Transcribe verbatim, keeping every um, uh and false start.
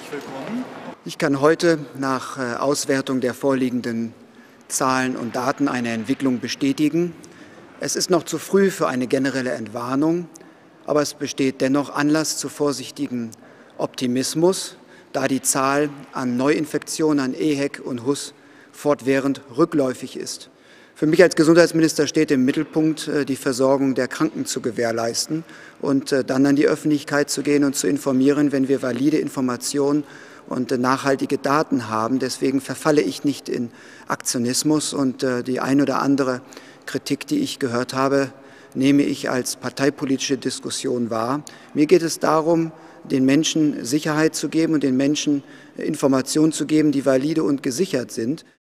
herzlich willkommen. Ich kann heute nach Auswertung der vorliegenden Zahlen und Daten eine Entwicklung bestätigen. Es ist noch zu früh für eine generelle Entwarnung, aber es besteht dennoch Anlass zu vorsichtigem Optimismus, da die Zahl an Neuinfektionen an E H E C und H U S fortwährend rückläufig ist. Für mich als Gesundheitsminister steht im Mittelpunkt, die Versorgung der Kranken zu gewährleisten und dann an die Öffentlichkeit zu gehen und zu informieren, wenn wir valide Informationen und nachhaltige Daten haben. Deswegen verfalle ich nicht in Aktionismus, und die ein oder andere Kritik, die ich gehört habe, nehme ich als parteipolitische Diskussion wahr. Mir geht es darum, den Menschen Sicherheit zu geben und den Menschen Informationen zu geben, die valide und gesichert sind.